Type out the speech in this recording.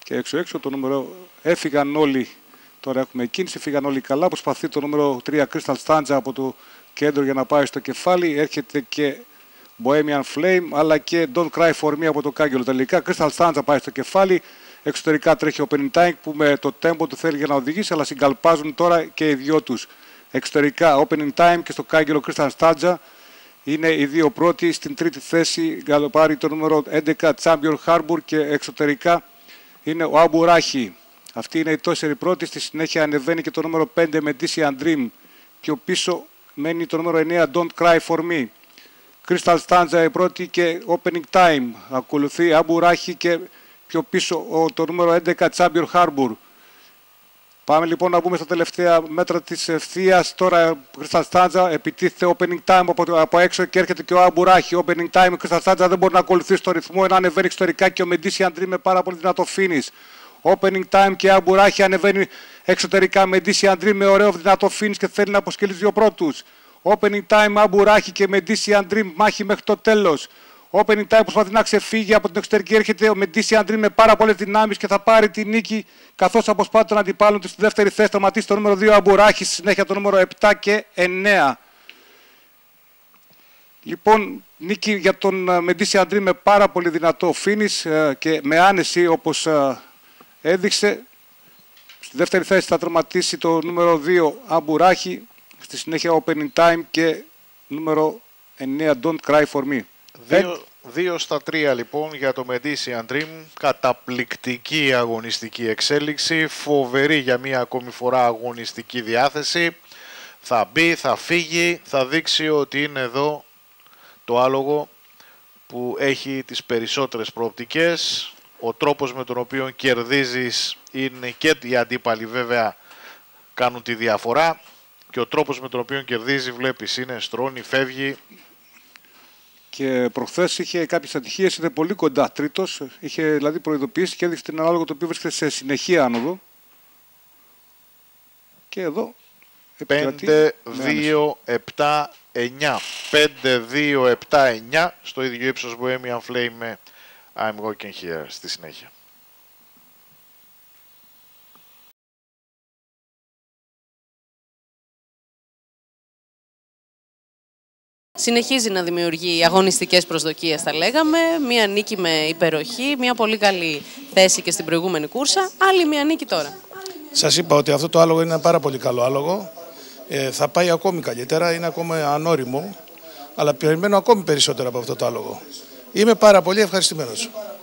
Και έξω το νούμερο έφυγαν όλοι. Τώρα έχουμε κίνηση, φύγαν όλοι καλά. Προσπαθεί το νούμερο 3 Crystal Stanza από το κέντρο για να πάει στο κεφάλι. Έρχεται και Bohemian Flame, αλλά και Don't Cry For Me από το κάγκελο. Τελικά Crystal Stanza πάει στο κεφάλι. Εξωτερικά τρέχει ο Opening Time που με το tempo του θέλει για να οδηγήσει, αλλά συγκαλπάζουν τώρα και οι δυο τους. Εξωτερικά Opening Time και στο κάγκελο Crystal Stanza είναι οι δύο πρώτοι. Στην τρίτη θέση γαλοπάρει το νούμερο 11 Champion Harbor και εξωτερικά είναι ο Αμπουράχη. Αυτή είναι η τέσσερι πρώτη. Στη συνέχεια ανεβαίνει και το νούμερο 5 Medician Dream. Πιο πίσω μένει το νούμερο 9 Don't Cry For Me. Crystal Stanza η πρώτη και Opening Time. Ακολουθεί Αμπουράχη και πιο πίσω το νούμερο 11 Champion Harbor. Πάμε λοιπόν να μπούμε στα τελευταία μέτρα της ευθείας. Τώρα Crystal Stanza επιτίθεται Opening Time από έξω και έρχεται και ο Αμπουράχη. Opening Time, Crystal Stanza δεν μπορεί να ακολουθήσει το ρυθμό, ενώ ανεβαίνει εξωτερικά και ο Medician Dream με πάρα πολύ δυνατό finish. Opening Time και Αμπουράχη ανεβαίνει εξωτερικά. Medician Dream με ωραίο δυνατό finish και θέλει να αποσκελεί τους δύο πρώτους. Opening Time, Αμπουράχη και Medician Dream μάχη μέχρι το τέλος. Opening Time προσπαθεί να ξεφύγει από την εξωτερική. Έρχεται ο Medician Dream με πάρα πολλές δυνάμεις και θα πάρει τη νίκη, καθώς αποσπάται τον αντιπάλων του στη δεύτερη θέση. Τερματίσει το νούμερο 2 Αμπουράχη, στη συνέχεια το νούμερο 7 και 9. Λοιπόν, νίκη για τον Medician Dream με πάρα πολύ δυνατό finish και με άνεση, όπως έδειξε. Στη δεύτερη θέση θα τερματίσει το νούμερο 2 Αμπουράχη, στη συνέχεια Opening Time και νούμερο 9 Don't Cry For Me. 2 στα 3 λοιπόν για το Medician Dream. Καταπληκτική αγωνιστική εξέλιξη. Φοβερή για μία ακόμη φορά αγωνιστική διάθεση. Θα μπει, θα φύγει, θα δείξει ότι είναι εδώ το άλογο που έχει τις περισσότερες προοπτικές. Ο τρόπος με τον οποίο κερδίζεις είναι και οι αντίπαλοι βέβαια κάνουν τη διαφορά. Και ο τρόπος με τον οποίο κερδίζει βλέπεις είναι στρώνει, φεύγει. Και προχθές είχε κάποιες ατυχίες, ήταν πολύ κοντά τρίτος. Είχε δηλαδή προειδοποιήσει και έδειξε την ανάλογο το οποίο βρίσκεται σε συνεχή άνοδο. Και εδώ 5-2-7-9. 5-2-7-9 στο ίδιο ύψος Bohemian Flame με I'm Walking Here στη συνέχεια. Συνεχίζει να δημιουργεί αγωνιστικές προσδοκίες, θα λέγαμε. Μία νίκη με υπεροχή, μία πολύ καλή θέση και στην προηγούμενη κούρσα. Άλλη μία νίκη τώρα. Σας είπα ότι αυτό το άλογο είναι ένα πάρα πολύ καλό άλογο. Θα πάει ακόμη καλύτερα, είναι ακόμα ανώριμο. Αλλά περιμένω ακόμη περισσότερο από αυτό το άλογο. Είμαι πάρα πολύ ευχαριστημένος.